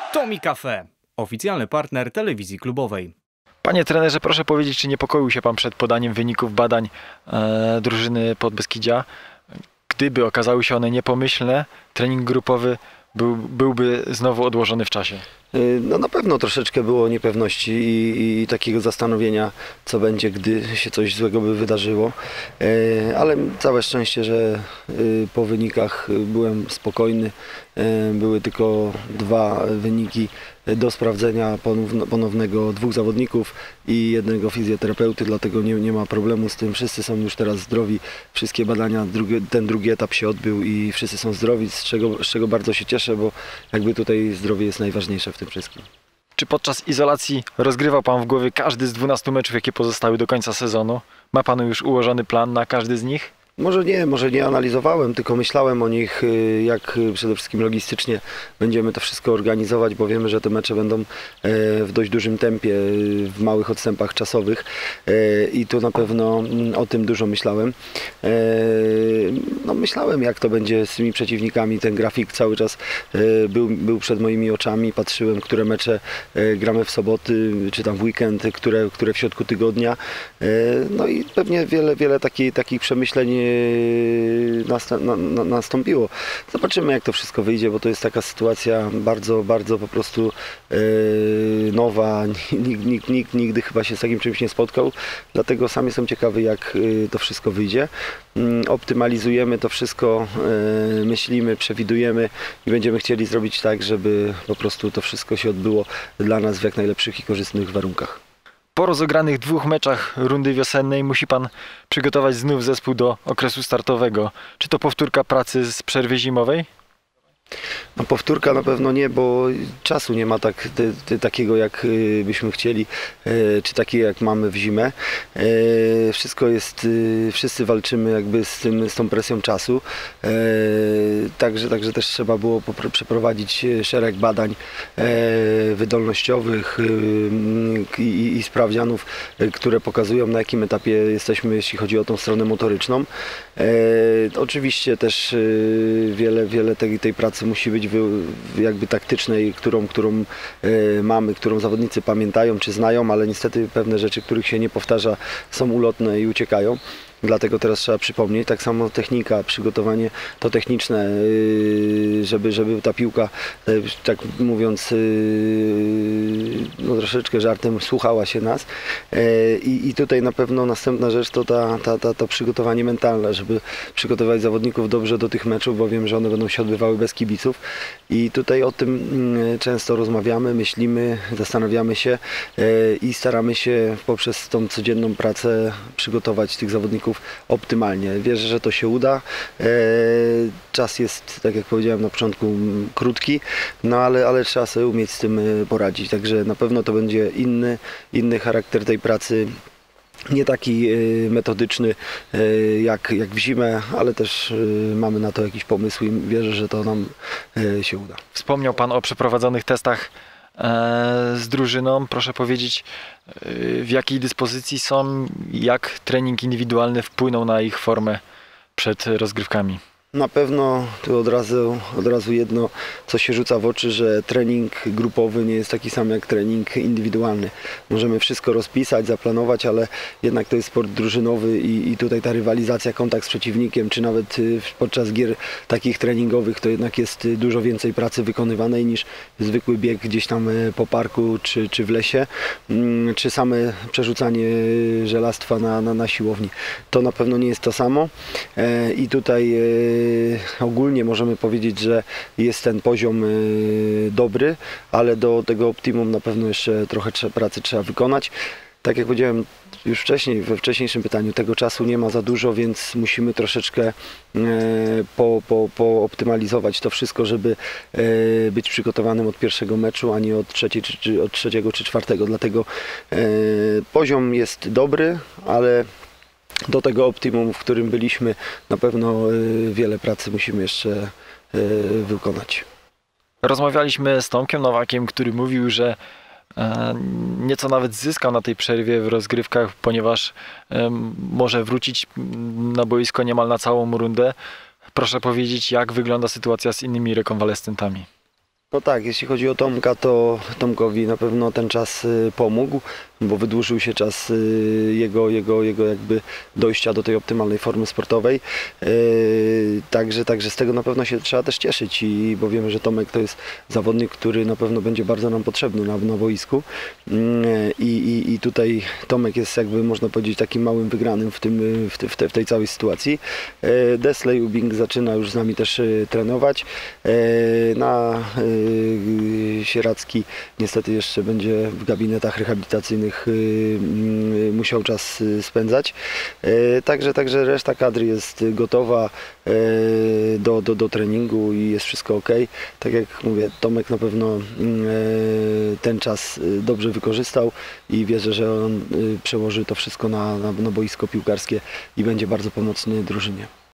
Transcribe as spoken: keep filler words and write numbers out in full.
Tomi Cafe, oficjalny partner telewizji klubowej. Panie trenerze, proszę powiedzieć, czy niepokoił się pan przed podaniem wyników badań e, drużyny Podbeskidzia? Gdyby okazały się one niepomyślne, trening grupowy był, byłby znowu odłożony w czasie. No na pewno troszeczkę było niepewności i, i takiego zastanowienia, co będzie, gdy się coś złego by wydarzyło, ale całe szczęście, że po wynikach byłem spokojny. Były tylko dwa wyniki do sprawdzenia ponownego dwóch zawodników i jednego fizjoterapeuty, dlatego nie, nie ma problemu z tym. Wszyscy są już teraz zdrowi, wszystkie badania, drugi, ten drugi etap się odbył i wszyscy są zdrowi, z czego, z czego bardzo się cieszę, bo jakby tutaj zdrowie jest najważniejsze w tym wszystkim. Czy podczas izolacji rozgrywał pan w głowie każdy z dwunastu meczów, jakie pozostały do końca sezonu? Ma pan już ułożony plan na każdy z nich? Może nie, może nie analizowałem, tylko myślałem o nich, jak przede wszystkim logistycznie będziemy to wszystko organizować, bo wiemy, że te mecze będą w dość dużym tempie, w małych odstępach czasowych i tu na pewno o tym dużo myślałem. No, myślałem, jak to będzie z tymi przeciwnikami, ten grafik cały czas był, był przed moimi oczami, patrzyłem, które mecze gramy w soboty, czy tam w weekend, które, które w środku tygodnia. No i pewnie wiele, wiele takich, takich przemyśleń nastąpiło. Zobaczymy, jak to wszystko wyjdzie, bo to jest taka sytuacja bardzo, bardzo po prostu yy, nowa. Nikt, nikt, nikt nigdy chyba się z takim czymś nie spotkał, dlatego sam jestem ciekawy, jak yy, to wszystko wyjdzie. Yy, optymalizujemy to wszystko, yy, myślimy, przewidujemy i będziemy chcieli zrobić tak, żeby po prostu to wszystko się odbyło dla nas w jak najlepszych i korzystnych warunkach. Po rozegranych dwóch meczach rundy wiosennej musi pan przygotować znów zespół do okresu startowego. Czy to powtórka pracy z przerwy zimowej? No, powtórka na pewno nie, bo czasu nie ma tak, te, te, takiego, jak y, byśmy chcieli, y, czy takiego, jak mamy w zimę. Y, wszystko jest, y, wszyscy walczymy jakby z, tym, z tą presją czasu. Y, także, także też trzeba było przeprowadzić szereg badań y, wydolnościowych y, i, i sprawdzianów, y, które pokazują, na jakim etapie jesteśmy, jeśli chodzi o tą stronę motoryczną. Y, oczywiście też y, wiele, wiele tej, tej pracy musi być jakby taktycznej, którą, którą y, mamy, którą zawodnicy pamiętają czy znają, ale niestety pewne rzeczy, których się nie powtarza, są ulotne i uciekają. Dlatego teraz trzeba przypomnieć, tak samo technika, przygotowanie to techniczne, żeby, żeby ta piłka, tak mówiąc no troszeczkę żartem, słuchała się nas. I, i tutaj na pewno następna rzecz to ta, ta, ta, to przygotowanie mentalne, żeby przygotować zawodników dobrze do tych meczów, bo wiem, że one będą się odbywały bez kibiców. I tutaj o tym często rozmawiamy, myślimy, zastanawiamy się i staramy się poprzez tą codzienną pracę przygotować tych zawodników optymalnie. Wierzę, że to się uda. Czas jest, tak jak powiedziałem na początku, krótki, no ale, ale trzeba sobie umieć z tym poradzić. Także na pewno to będzie inny, inny charakter tej pracy. Nie taki metodyczny jak, jak w zimę, ale też mamy na to jakiś pomysł i wierzę, że to nam się uda. Wspomniał pan o przeprowadzonych testach z drużyną. Proszę powiedzieć, w jakiej dyspozycji są, jak trening indywidualny wpłynął na ich formę przed rozgrywkami? Na pewno tu od razu, od razu jedno, co się rzuca w oczy, że trening grupowy nie jest taki sam jak trening indywidualny. Możemy wszystko rozpisać, zaplanować, ale jednak to jest sport drużynowy i, i tutaj ta rywalizacja, kontakt z przeciwnikiem, czy nawet podczas gier takich treningowych, to jednak jest dużo więcej pracy wykonywanej niż zwykły bieg gdzieś tam po parku czy, czy w lesie, czy same przerzucanie żelastwa na, na, na siłowni. To na pewno nie jest to samo i tutaj ogólnie możemy powiedzieć, że jest ten poziom dobry, ale do tego optimum na pewno jeszcze trochę pracy trzeba wykonać. Tak jak powiedziałem już wcześniej, we wcześniejszym pytaniu, tego czasu nie ma za dużo, więc musimy troszeczkę po, po, pooptymalizować to wszystko, żeby być przygotowanym od pierwszego meczu, a nie od, trzeciej, czy, od trzeciego czy czwartego. Dlatego poziom jest dobry, ale do tego optimum, w którym byliśmy, na pewno wiele pracy musimy jeszcze wykonać. Rozmawialiśmy z Tomkiem Nowakiem, który mówił, że nieco nawet zyskał na tej przerwie w rozgrywkach, ponieważ może wrócić na boisko niemal na całą rundę. Proszę powiedzieć, jak wygląda sytuacja z innymi rekonwalescentami? No tak, jeśli chodzi o Tomka, to Tomkowi na pewno ten czas y, pomógł, bo wydłużył się czas y, jego, jego, jego jakby dojścia do tej optymalnej formy sportowej. Y, Także, także z tego na pewno się trzeba też cieszyć, i, bo wiemy, że Tomek to jest zawodnik, który na pewno będzie bardzo nam potrzebny na, na boisku. Y, I, i, I tutaj Tomek jest, jakby można powiedzieć, takim małym wygranym w, tym, w, te, w, te, w tej całej sytuacji. Y, Desley Ubing zaczyna już z nami też y, trenować. Y, Na y, Sieradzki niestety jeszcze będzie w gabinetach rehabilitacyjnych y, y, musiał czas y, spędzać. Y, Także, także reszta kadry jest gotowa y, do, do, do treningu i jest wszystko ok. Tak jak mówię, Tomek na pewno y, ten czas y, dobrze wykorzystał i wierzę, że on y, przełoży to wszystko na, na, na boisko piłkarskie i będzie bardzo pomocny drużynie.